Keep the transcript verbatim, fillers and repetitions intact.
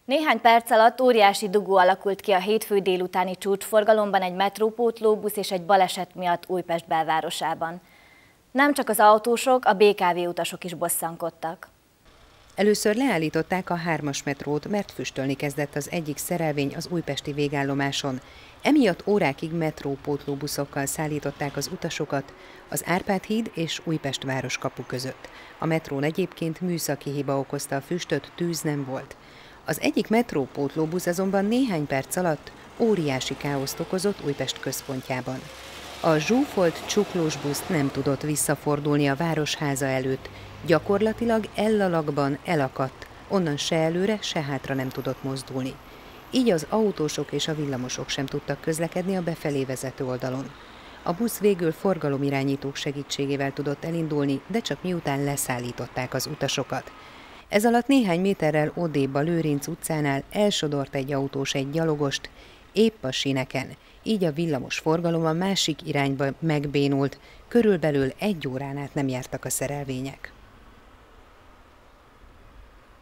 Néhány perc alatt óriási dugó alakult ki a hétfő délutáni csúcsforgalomban egy metrópótlóbusz és egy baleset miatt Újpest belvárosában. Nem csak az autósok, a bé ká vé utasok is bosszankodtak. Először leállították a hármas metrót, mert füstölni kezdett az egyik szerelvény az újpesti végállomáson. Emiatt órákig metrópótlóbuszokkal szállították az utasokat az Árpád híd és Újpest városkapu között. A metrón egyébként műszaki hiba okozta a füstöt, tűz nem volt. Az egyik metrópótlóbusz azonban néhány perc alatt óriási káoszt okozott Újpest központjában. A zsúfolt csuklós busz nem tudott visszafordulni a városháza előtt, gyakorlatilag ellalakban elakadt, onnan se előre, se hátra nem tudott mozdulni. Így az autósok és a villamosok sem tudtak közlekedni a befelé vezető oldalon. A busz végül forgalomirányítók segítségével tudott elindulni, de csak miután leszállították az utasokat. Ez alatt néhány méterrel odébb a Lőrinc utcánál elsodort egy autós egy gyalogost, épp a síneken, így a villamos forgalom a másik irányba megbénult, körülbelül egy órán át nem jártak a szerelvények.